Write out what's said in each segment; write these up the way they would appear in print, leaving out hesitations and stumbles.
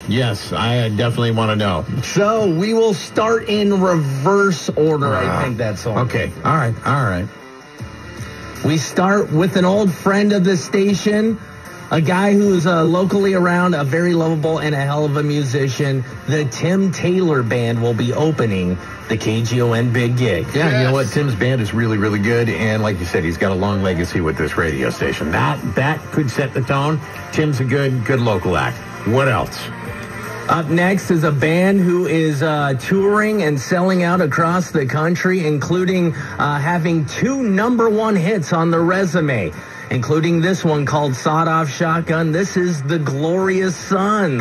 Yes, I definitely want to know. So we will start in reverse order. I think that's all. Okay. All right. We start with an old friend of the station, a guy who's locally around, a very lovable and a hell of a musician. The Tim Taylor Band will be opening the KGON Big Gig. Yeah, You know what? Tim's band is really, really good. And like you said, he's got a long legacy with this radio station. That could set the tone. Tim's a good local act. What else? Up next is a band who is touring and selling out across the country, including having 2 #1 hits on the resume, including this one called Sawed Off Shotgun. This is the Glorious Sons.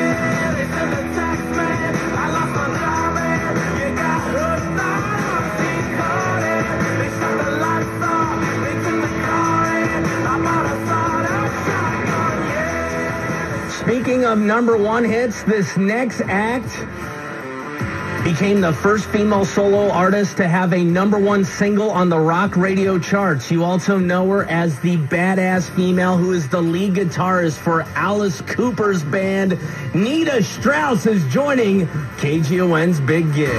Speaking of #1 hits, this next act became the first female solo artist to have a #1 single on the rock radio charts. You also know her as the badass female who is the lead guitarist for Alice Cooper's band. Nita Strauss is joining KGON's Big Gig.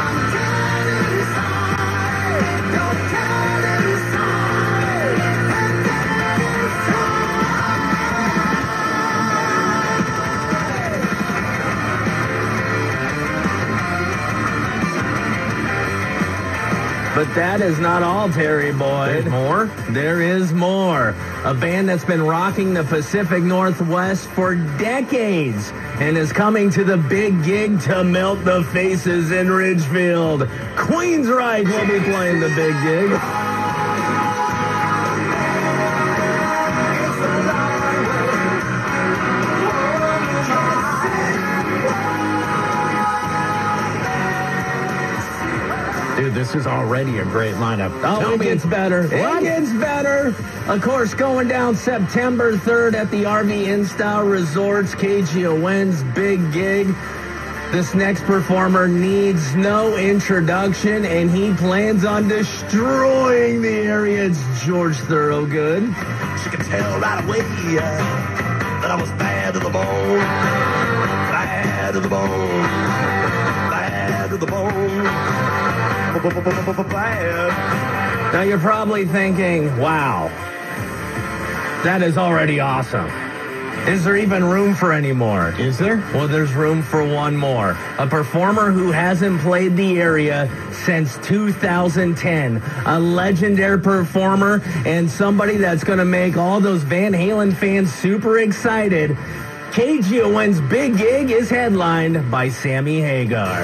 But that is not all, Terry Boyd. There's more? There is more. A band that's been rocking the Pacific Northwest for decades and is coming to the Big Gig to melt the faces in Ridgefield. Queensryche will be playing the Big Gig. Dude, this is already a great lineup. Oh, it gets better. It gets better. Of course, going down September 3rd at the RV InStyle Resorts, KGON's Big Gig. This next performer needs no introduction, and he plans on destroying the area. It's George Thorogood. She could tell right away that I was bad to the bone. Bad to the bone. Bad to the bone. Now you're probably thinking, wow, that is already awesome. Is there even room for any more? Is there? Well, there's room for one more. A performer who hasn't played the area since 2010. A legendary performer and somebody that's going to make all those Van Halen fans super excited. KGON's Big Gig is headlined by Sammy Hagar.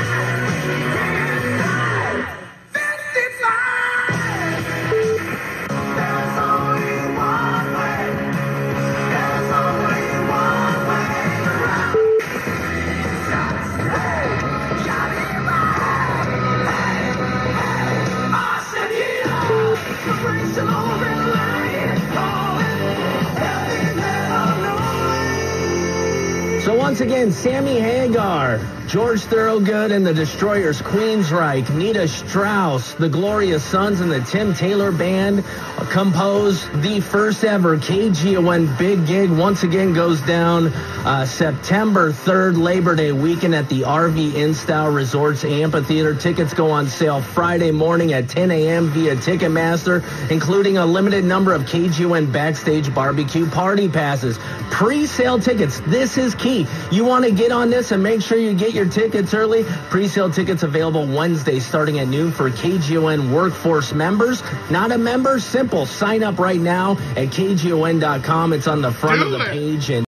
So once again, Sammy Hagar, George Thorogood and the Destroyers, Queensryche, Nita Strauss, the Glorious Sons, and the Tim Taylor Band compose the first ever KGON Big Gig. Once again goes down September 3rd, Labor Day weekend at the RV InStyle Resorts Amphitheater. Tickets go on sale Friday morning at 10 a.m. via Ticketmaster, including a limited number of KGON Backstage Barbecue Party Passes. Pre-sale tickets. This is key. You want to get on this and make sure you get your tickets early. Pre-sale tickets available Wednesday starting at noon for KGON Workforce members. Not a member? Simple. Sign up right now at KGON.com. It's on the front of the page. And